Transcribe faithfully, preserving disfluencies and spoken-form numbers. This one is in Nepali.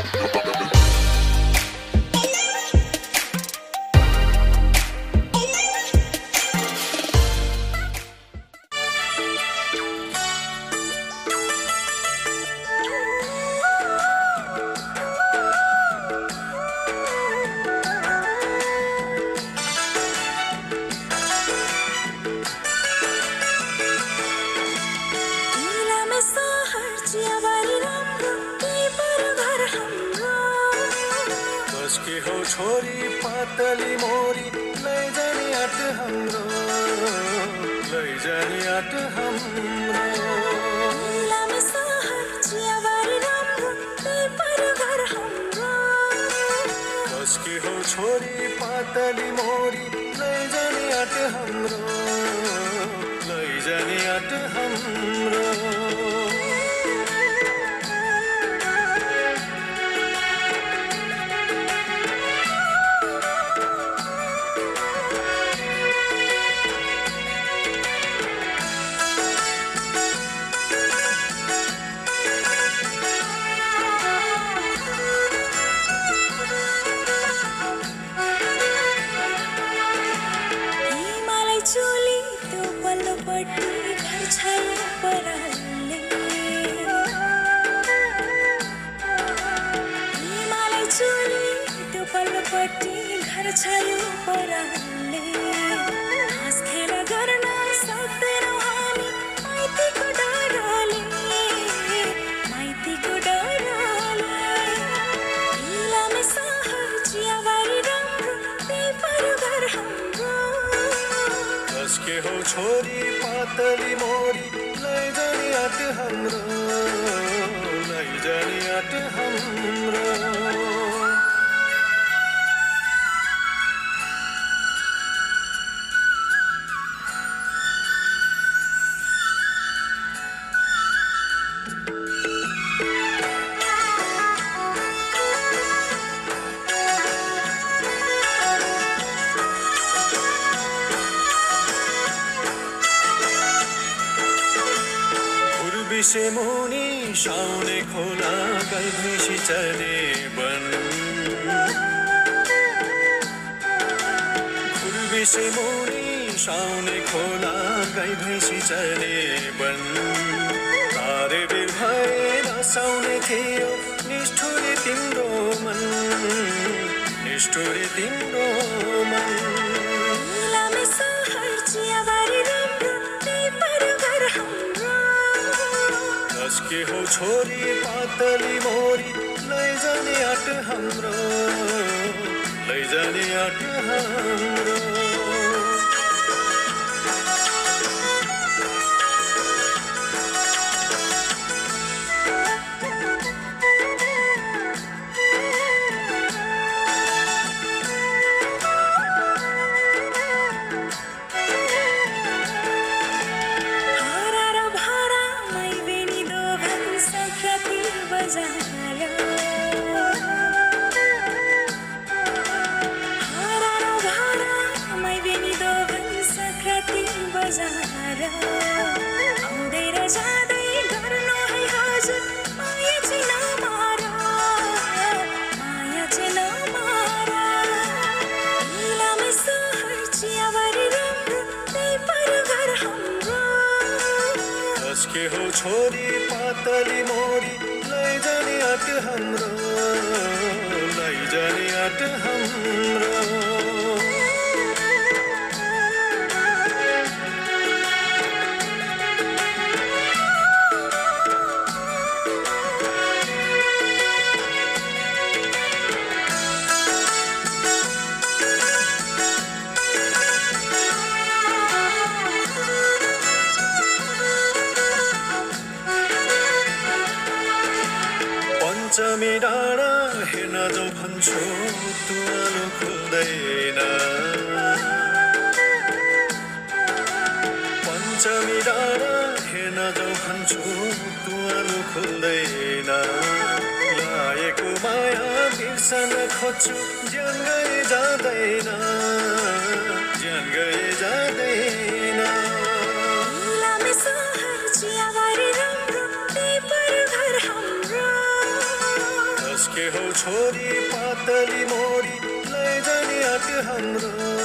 कसकी हौ छोरी पातली मोरी लैजाने आँट हाम्रो लैजाने आँट हाम्रो इलामे सहर चियाबारी राम्रो पेपर घर हाम्रो कसकी हौ छोरी पातली मोरी लैजाने आँट हाम्रो लैजाने आँट हाम्रो घर छायो पराले हाँस खेल गर्न सक्दैनौ हामी माइतीको डरले माइतीको डरले इलामे सहर चियाबारी राम्रो पेपर घर हाम्रो कसके हौ छोरी पातली मोरी लैजाने आँट हाम्रो लैजाने आँट हाम्रो से मुनि साउने खोला गल्भेसी चले बन खुर्बी से मुनि साउने खोला गल्भेसी चले बन तारे बेर भएर साउने थियो निष्ठुरी तिम्रो मन निष्ठुरी तिम्रो मन इलामे सहर चियाबारी राम्रो पेपर घर हाम्रो कसके हौ छोरी पातली मोरी लैजाने आँट हाम्रो लैजाने आँट हाम्रो कसके हौ छोरी पातली मोरी लैजाने आँट हाम्रो लैजाने आँट हाम्रो पञ्चमी डाँडा हेर्न जाउँ भन्छु तुवालो खुल्दैन पञ्चमी डाँडा हेर्न जाउँ भन्छु तुवालो खुल्दैन लाएको माया बिर्सन खोज्छु ज्यान गए जाँदैन ज्यान गए जाँदैन इलामे सहर चियाबारी राम्रो पेपर घर हाम्रो के हौ छोरी पातली मोरी लैजाने आँट हाम्रो